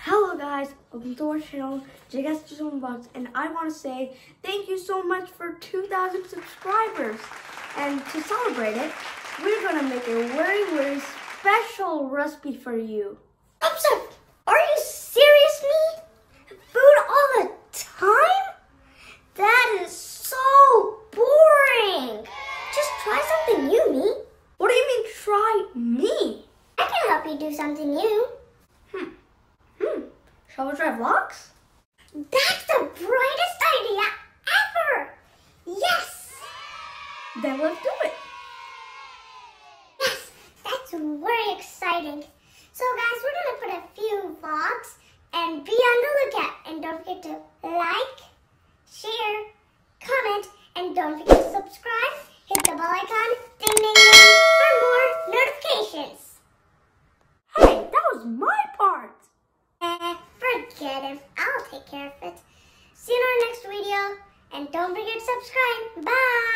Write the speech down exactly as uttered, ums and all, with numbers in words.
Hello guys, welcome to our channel, J Guys Box, and I want to say thank you so much for two thousand subscribers. And to celebrate it, we're going to make a very, very special recipe for you. I'm sorry, are you serious, me? Food all the time? That is so boring. Just try something new, me. What do you mean, try me? I can help you do something new. Hmm. Hmm. Shall we try vlogs? That's the brightest idea ever! Yes! Then let's do it. Yes, that's very exciting. So guys, we're gonna put a few vlogs and be on the lookout. And don't forget to like, share, comment, and don't forget to subscribe. Hit the bell icon, ding ding ding, for more notifications. Hey, that was my part. Eh, forget it. I'll take care of it. See you in our next video. And don't forget to subscribe. Bye!